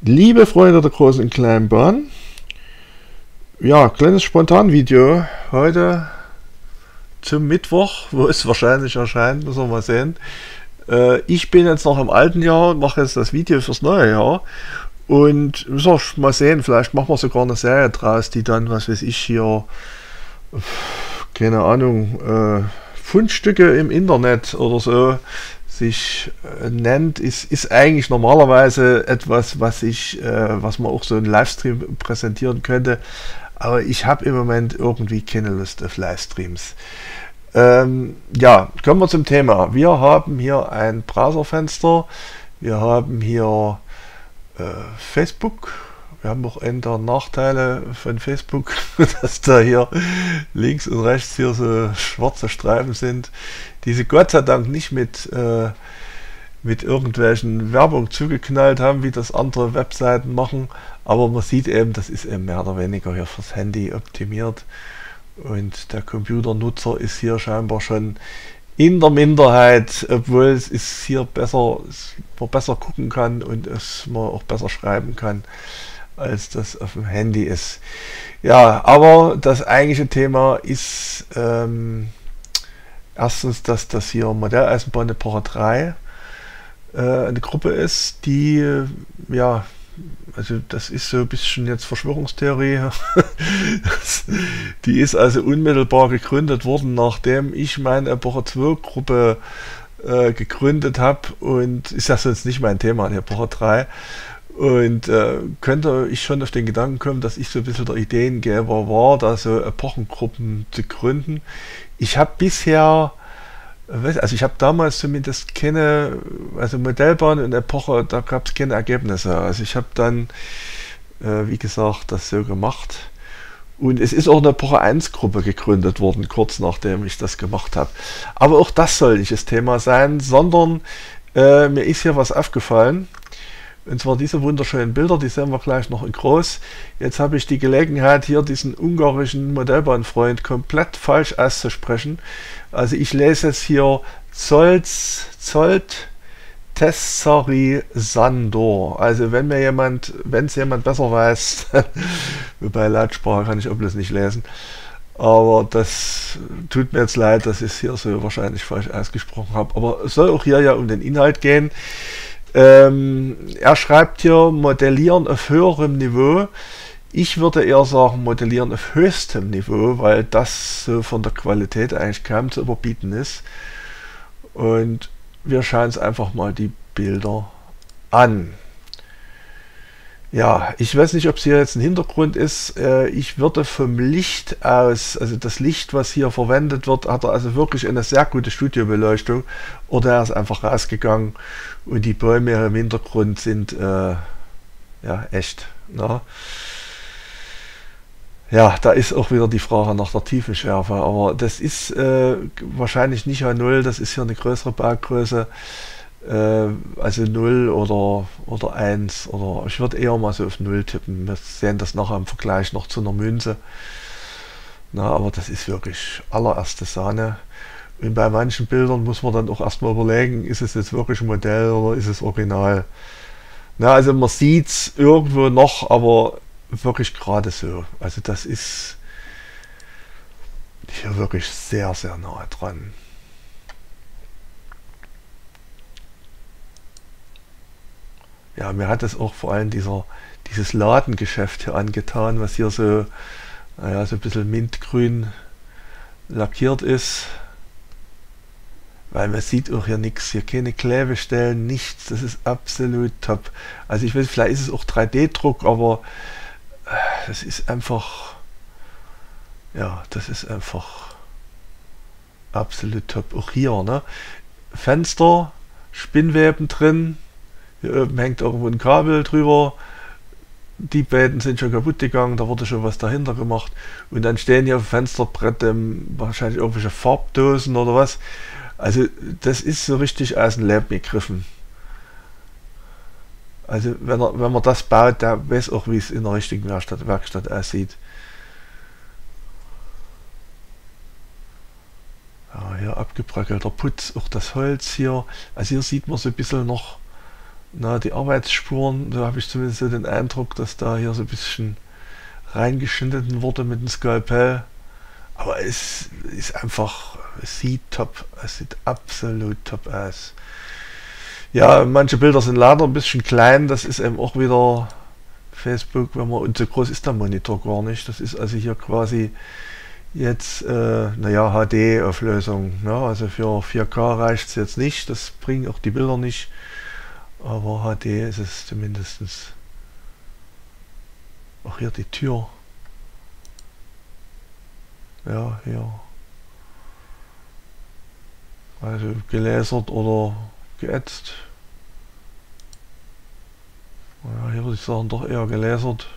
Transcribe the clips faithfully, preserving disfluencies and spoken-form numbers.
Liebe Freunde der großen und kleinen Bahn, ja, kleines Spontanvideo heute zum Mittwoch, wo es wahrscheinlich erscheint, müssen wir mal sehen. Äh, ich bin jetzt noch im alten Jahr und mache jetzt das Video fürs neue Jahr und müssen wir mal sehen, vielleicht machen wir sogar eine Serie draus, die dann, was weiß ich, hier, keine Ahnung, äh, Fundstücke im Internet oder so sich äh, nennt, ist, ist eigentlich normalerweise etwas, was ich, äh, was man auch so in Livestream präsentieren könnte, aber ich habe im Moment irgendwie keine Lust auf Livestreams. Ähm, ja, kommen wir zum Thema. Wir haben hier ein Browserfenster, wir haben hier äh, Facebook. Wir haben auch einen der Nachteile von Facebook, dass da hier links und rechts hier so schwarze Streifen sind, die sie Gott sei Dank nicht mit, äh, mit irgendwelchen Werbung zugeknallt haben, wie das andere Webseiten machen. Aber man sieht eben, das ist eben mehr oder weniger hier fürs Handy optimiert. Und der Computernutzer ist hier scheinbar schon in der Minderheit, obwohl es ist hier besser, man besser gucken kann und es man auch besser schreiben kann, als das auf dem Handy ist. Ja, aber das eigentliche Thema ist ähm, erstens, dass das hier Modelleisenbahn Epoche drei äh, eine Gruppe ist, die, äh, ja, also das ist so ein bisschen jetzt Verschwörungstheorie. das, die ist also unmittelbar gegründet worden, nachdem ich meine Epoche zwei Gruppe äh, gegründet habe, und ist ja sonst nicht mein Thema, die Epoche drei. Und äh, könnte ich schon auf den Gedanken kommen, dass ich so ein bisschen der Ideengeber war, da so Epochengruppen zu gründen. Ich habe bisher, also ich habe damals zumindest keine, also Modellbahn und Epoche, da gab es keine Ergebnisse. Also ich habe dann, äh, wie gesagt, das so gemacht. Und es ist auch eine Epoche eins Gruppe gegründet worden, kurz nachdem ich das gemacht habe. Aber auch das soll nicht das Thema sein, sondern äh, mir ist hier was aufgefallen. Und zwar diese wunderschönen Bilder, die sehen wir gleich noch in groß. Jetzt habe ich die Gelegenheit, hier diesen ungarischen Modellbahnfreund komplett falsch auszusprechen. Also ich lese jetzt hier Zolz, Zolt Tessari Sandor. Also wenn mir jemand, wenn es jemand besser weiß, wobei Lautsprache kann ich auch bloß nicht lesen, aber das tut mir jetzt leid, dass ich es hier so wahrscheinlich falsch ausgesprochen habe. Aber es soll auch hier ja um den Inhalt gehen. Ähm, er schreibt hier Modellieren auf höherem Niveau. Ich würde eher sagen Modellieren auf höchstem Niveau, weil das so von der Qualität eigentlich kaum zu überbieten ist. Und wir schauen uns einfach mal die Bilder an. Ja, ich weiß nicht, ob es hier jetzt ein Hintergrund ist. Äh, ich würde vom Licht aus, also das Licht, was hier verwendet wird, hat er also wirklich eine sehr gute Studiobeleuchtung. Oder er ist einfach rausgegangen und die Bäume im Hintergrund sind äh, ja echt. Na? Ja, da ist auch wieder die Frage nach der Tiefenschärfe. Aber das ist äh, wahrscheinlich nicht H null, das ist hier eine größere Baugröße. Also null oder, oder eins, oder ich würde eher mal so auf null tippen. Wir sehen das nachher im Vergleich noch zu einer Münze. Na, aber das ist wirklich allererste Sahne. Und bei manchen Bildern muss man dann auch erstmal überlegen, ist es jetzt wirklich ein Modell oder ist es original. Na, also man sieht es irgendwo noch, aber wirklich gerade so. Also das ist hier wirklich sehr, sehr nahe dran. Ja, mir hat es auch vor allem dieser, dieses Ladengeschäft hier angetan, was hier so, naja, so ein bisschen mintgrün lackiert ist. Weil man sieht auch hier nichts, hier keine Klebestellen, nichts, das ist absolut top. Also ich weiß, vielleicht ist es auch drei D Druck, aber das ist einfach, ja, das ist einfach absolut top. Auch hier, ne? Fenster, Spinnweben drin. Hier oben hängt irgendwo ein Kabel drüber. Die beiden sind schon kaputt gegangen, da wurde schon was dahinter gemacht. Und dann stehen hier auf dem Fensterbrett ähm, wahrscheinlich irgendwelche Farbdosen oder was. Also das ist so richtig aus dem Leben gegriffen. Also wenn, er, wenn man das baut, der weiß auch, wie es in der richtigen Werkstatt, Werkstatt aussieht. Ja, hier abgebröckelter Putz, auch das Holz hier. Also hier sieht man so ein bisschen noch na, die Arbeitsspuren, da habe ich zumindest so den Eindruck, dass da hier so ein bisschen reingeschnitten wurde mit dem Skalpell. Aber es ist einfach, es sieht top, es sieht absolut top aus. Ja, manche Bilder sind leider ein bisschen klein, das ist eben auch wieder Facebook, wenn man, und so groß ist der Monitor gar nicht. Das ist also hier quasi jetzt, äh, naja, H D-Auflösung. Ja, also für vier K reicht es jetzt nicht, das bringen auch die Bilder nicht. Aber H D ist es zumindest. Auch hier die Tür. Ja, hier. Also gelasert oder geätzt. Ja, hier würde ich sagen, doch eher gelasert.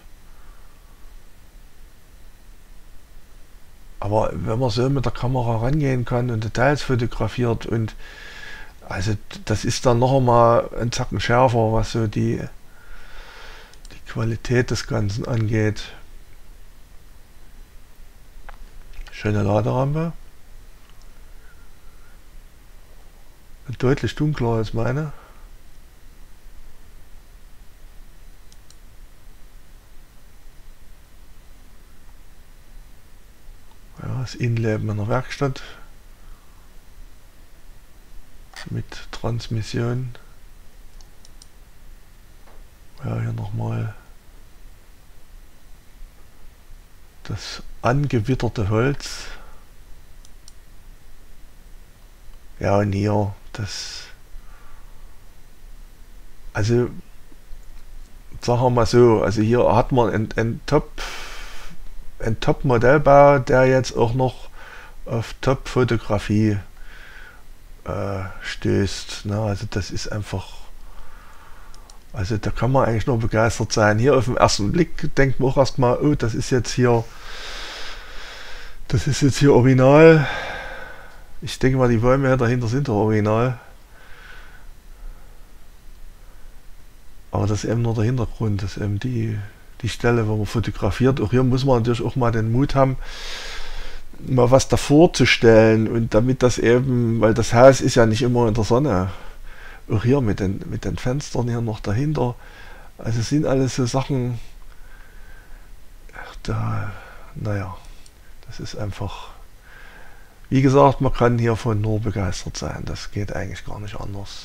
Aber wenn man so mit der Kamera rangehen kann und Details fotografiert und also das ist dann noch einmal ein Zacken schärfer, was so die, die Qualität des Ganzen angeht. Schöne Laderampe. Deutlich dunkler als meine. Ja, das Innenleben in der Werkstatt. Mit Transmission. Ja, hier nochmal das angewitterte Holz. Ja, und hier das. Also, sagen wir mal so, also hier hat man ein, ein Top, ein Top-Modellbau, der jetzt auch noch auf Top-Fotografie äh, stößt. Ne? Also das ist einfach, also da kann man eigentlich nur begeistert sein. Hier auf den ersten Blick denkt man auch erstmal, oh, das ist jetzt hier, das ist jetzt hier original. Ich denke mal, die Bäume dahinter sind doch original. Aber das ist eben nur der Hintergrund, das ist eben die, die Stelle, wo man fotografiert. Auch hier muss man natürlich auch mal den Mut haben, mal was davor zu stellen. Und damit das eben, weil das Haus ist ja nicht immer in der Sonne. Auch hier mit den, mit den Fenstern hier noch dahinter. Also sind alles so Sachen, da, naja, das ist einfach, wie gesagt, man kann hiervon nur begeistert sein. Das geht eigentlich gar nicht anders.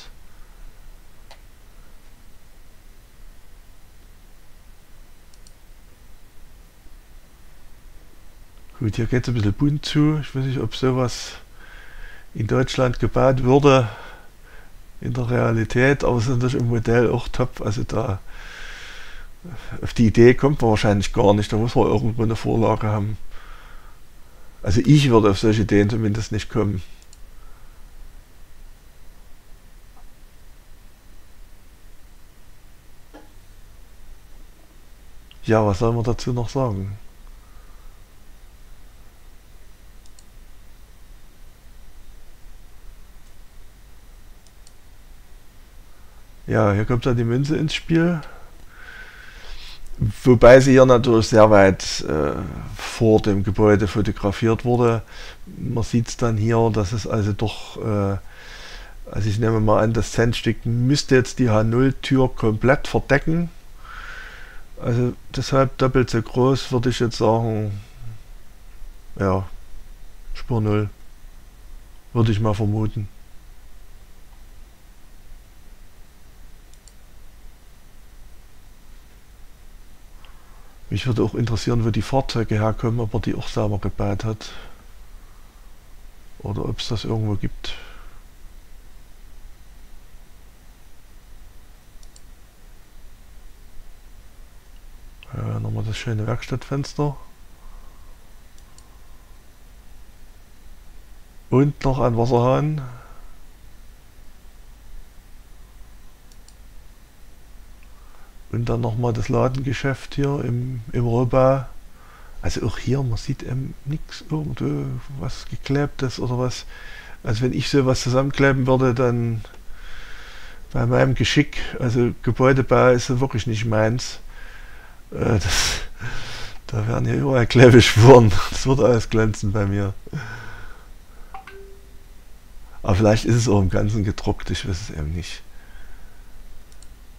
Gut, hier geht es ein bisschen bunt zu. Ich weiß nicht, ob sowas in Deutschland gebaut würde, in der Realität, aber es ist natürlich im Modell auch top. Also da, auf die Idee kommt man wahrscheinlich gar nicht, da muss man irgendwo eine Vorlage haben. Also ich würde auf solche Ideen zumindest nicht kommen. Ja, was soll man dazu noch sagen? Ja, hier kommt dann die Münze ins Spiel. Wobei sie hier natürlich sehr weit äh, vor dem Gebäude fotografiert wurde. Man sieht es dann hier, dass es also doch, äh, also ich nehme mal an, das Zentstück müsste jetzt die H null Tür komplett verdecken. Also deshalb doppelt so groß, würde ich jetzt sagen, ja, Spur null, würde ich mal vermuten. Mich würde auch interessieren, wo die Fahrzeuge herkommen, ob er die auch selber gebaut hat. Oder ob es das irgendwo gibt. Ja, nochmal das schöne Werkstattfenster. Und noch ein Wasserhahn. Und dann nochmal das Ladengeschäft hier im, im Rohbau. Also auch hier, man sieht eben nichts irgendwo, was geklebtes oder was. Also wenn ich sowas zusammenkleben würde, dann bei meinem Geschick, also Gebäudebau ist ja wirklich nicht meins. Äh, das, da werden hier überall Klebespuren. Das würde alles glänzen bei mir. Aber vielleicht ist es auch im Ganzen gedruckt, ich weiß es eben nicht.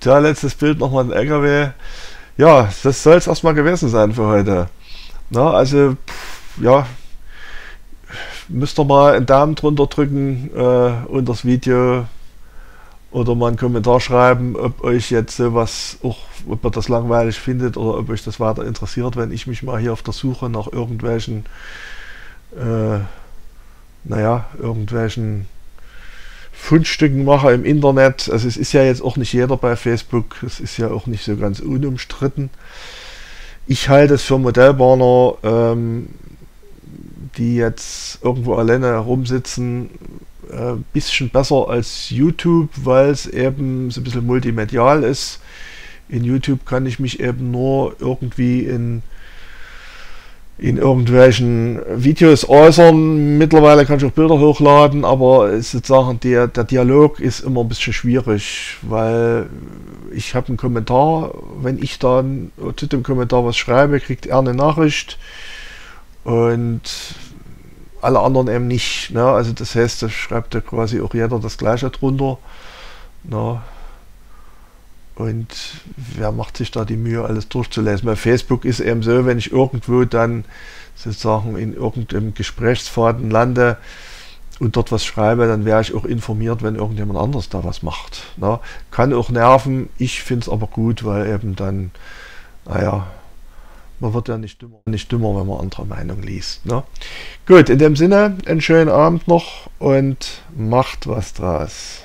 Tja, letztes Bild nochmal ein L K W. Ja, das soll es erstmal gewesen sein für heute. Na, also, pff, ja, müsst ihr mal einen Daumen drunter drücken äh, unter das Video oder mal einen Kommentar schreiben, ob euch jetzt sowas auch, ob ihr das langweilig findet oder ob euch das weiter interessiert, wenn ich mich mal hier auf der Suche nach irgendwelchen, äh, naja, irgendwelchen Fundstücken mache im Internet. Also es ist ja jetzt auch nicht jeder bei Facebook, es ist ja auch nicht so ganz unumstritten. Ich halte es für Modellbahner, ähm, die jetzt irgendwo alleine herumsitzen, ein äh, bisschen besser als YouTube, weil es eben so ein bisschen multimedial ist. In YouTube kann ich mich eben nur irgendwie in in irgendwelchen Videos äußern. Mittlerweile kann ich auch Bilder hochladen, aber sozusagen der, der Dialog ist immer ein bisschen schwierig, weil ich habe einen Kommentar, wenn ich dann zu dem Kommentar was schreibe, kriegt er eine Nachricht und alle anderen eben nicht. Ne? Also das heißt, da schreibt ja quasi auch jeder das Gleiche drunter. Ne? Und wer macht sich da die Mühe, alles durchzulesen? Bei Facebook ist eben so, wenn ich irgendwo dann sozusagen in irgendeinem Gesprächsfaden lande und dort was schreibe, dann wäre ich auch informiert, wenn irgendjemand anders da was macht. Ne? Kann auch nerven, ich finde es aber gut, weil eben dann, naja, man wird ja nicht dümmer, nicht dümmer, wenn man andere Meinung liest. Ne? Gut, in dem Sinne, einen schönen Abend noch und macht was draus.